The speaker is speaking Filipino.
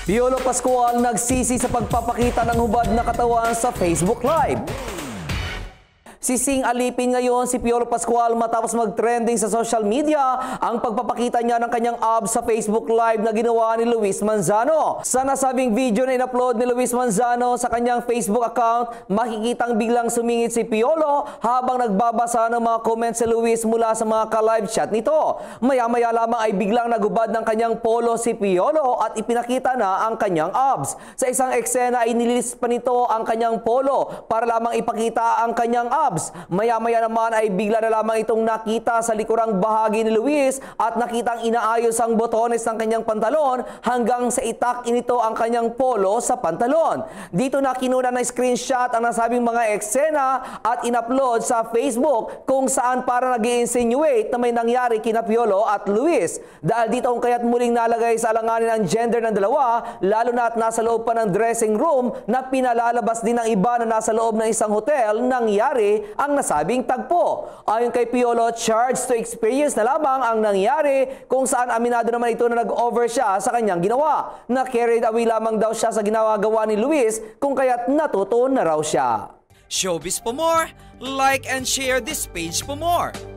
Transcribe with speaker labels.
Speaker 1: Piolo Pascual nagsisi sa pagpapakita ng hubad na katawan sa Facebook Live. Sising alipin ngayon si Piolo Pascual matapos mag-trending sa social media ang pagpapakita niya ng kanyang abs sa Facebook Live na ginawa ni Luis Manzano. Sa nasabing video na in-upload ni Luis Manzano sa kanyang Facebook account, makikitang biglang sumingit si Piolo habang nagbabasa ng mga comments si Luis mula sa mga ka-live chat nito. Maya-maya lamang ay biglang nagubad ng kanyang polo si Piolo at ipinakita na ang kanyang abs. Sa isang eksena ay nililis pa nito ang kanyang polo para lamang ipakita ang kanyang abs. Maya-maya naman ay bigla na lamang itong nakita sa likurang bahagi ni Luis at nakitang inaayos ang botones ng kanyang pantalon hanggang sa itak nito ang kanyang polo sa pantalon. Dito na kinuna ng screenshot ang nasabing mga eksena at in-upload sa Facebook kung saan para nag-i-insinuate na may nangyari kina Piolo at Luis. Dahil dito kung kaya't muling nalagay sa alanganin ang gender ng dalawa, lalo na at nasa loob pa ng dressing room na pinalalabas din ng iba na nasa loob ng isang hotel, nangyari ang nasabing tagpo. Ayon kay Piolo, charged to experience na lamang ang nangyari kung saan aminado naman ito na nag-over siya sa kanyang ginawa. Na carried away lamang daw siya sa ginagawa ni Luis kung kaya't natuto na raw siya.
Speaker 2: Showbiz for more, like and share this page for more.